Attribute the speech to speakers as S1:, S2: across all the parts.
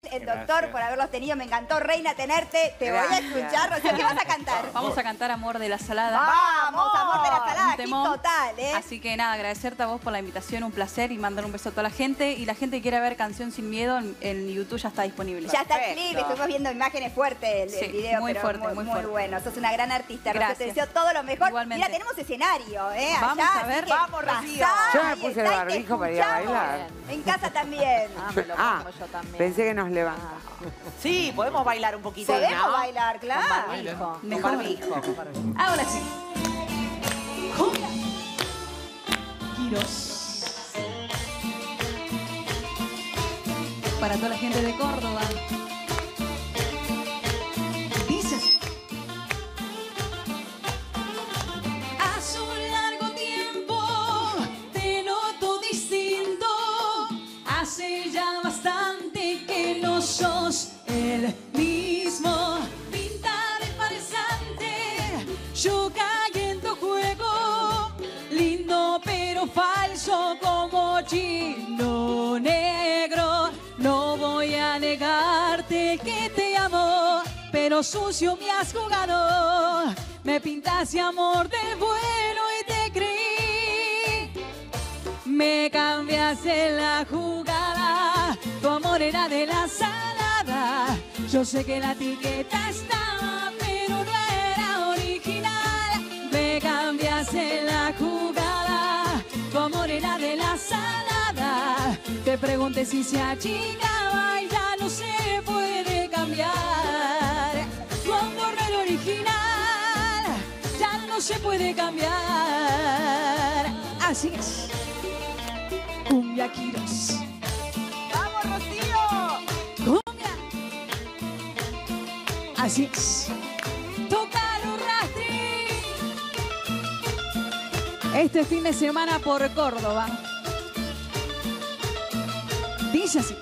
S1: el doctor, por haberlos tenido. Me encantó, Reina, tenerte. Te voy a escuchar. Rocío, ¿qué vas a cantar?
S2: Vamos a cantar Amor de la Salada.
S1: ¡Vamos! Amor de la Salada, hit total, ¿eh?
S2: Así que nada, agradecerte a vos por la invitación, un placer, y mandar un beso a toda la gente. Y la gente que quiera ver Canción Sin Miedo, en YouTube ya está disponible.
S1: Ya está el clip, estuvimos viendo imágenes fuertes del video,
S2: muy
S1: pero
S2: fuerte,
S1: muy
S2: fuerte.
S1: bueno. Sos una gran artista, Rocío,
S2: Gracias.
S1: te deseo todo lo mejor.
S2: Igualmente.
S1: Mira, tenemos escenario, ¿eh?
S2: Vamos
S1: allá,
S2: a ver.
S1: así que
S3: Vamos, Rocío.
S1: pasá,
S4: Yo me
S1: ahí
S4: puse
S1: está,
S4: el
S1: y te
S4: barbijo para ir a
S1: escuchamos.
S4: bailar.
S1: En casa también.
S3: Me lo pongo yo también.
S4: Pensé que nos levanta.
S3: Sí, podemos bailar un poquito.
S1: Podemos
S3: ¿no?
S1: bailar, claro.
S3: Con barbijo.
S2: Ahora sí. Cumbia. Giros. Para toda la gente de Córdoba. Dices. Hace un largo tiempo te noto distinto. Hace ya bastante que no sos el mismo. Pinta de farsante, yo caí en tu juego. Lindo pero falso como chino negro. No voy a negarte que te amo, pero sucio me has jugado. Me pintaste amor de bueno y te creí. Me cambiaste la jugada, tu amor era de la salada. Yo sé que la etiqueta estaba, pero no era original. Me cambiaste la jugada, tu amor era de la salada. Te pregunté si se achicaba y ya no se puede cambiar. Tu amor no era original, ya no se puede cambiar. Así es. Cumbia Giros.
S3: ¡Vamos, Rocío!
S2: Cumbia. Así es. Tócalo, Rastri. Este fin de semana por Córdoba. Dice así.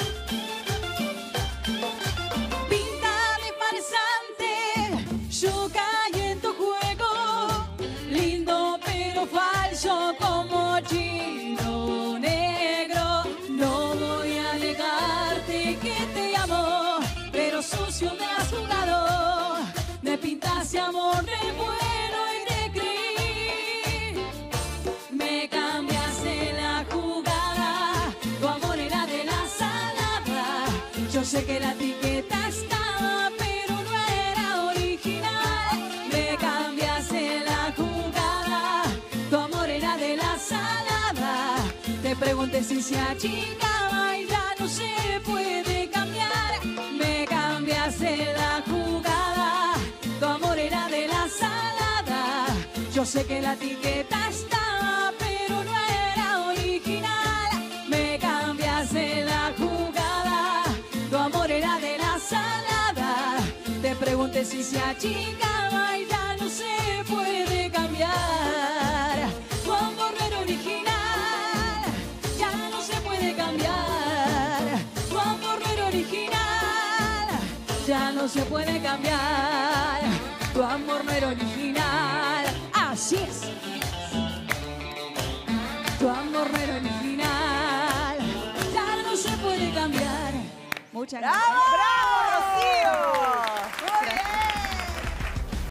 S2: Pinta de farsante, yo caí en tu juego. Lindo pero falso como chino negro. No voy a negarte que te amo, pero sucio me has jugado. Me pintaste amor de bueno y te creí. Me cambiaste la jugada, tu amor era de la salada. Yo sé que la etiqueta estaba, pero no era original. Me cambiaste la jugada, tu amor era de la salada. Te pregunté si se achicaba y ya no se puede cambiar. Me cambiaste la jugada, tu amor era de la salada. Yo sé que la etiqueta estaba, pero no era original. Me cambiaste la jugada, tu amor era de la salada. Te pregunté si se achicaba y ya no se puede cambiar. Tu amor no era original, ya no se puede cambiar. Tu amor no era original, ya no se puede cambiar. Tu amor no era original. Así es. Tu amor no era original, ya no se puede cambiar. Muchas gracias.
S1: ¡Bravo!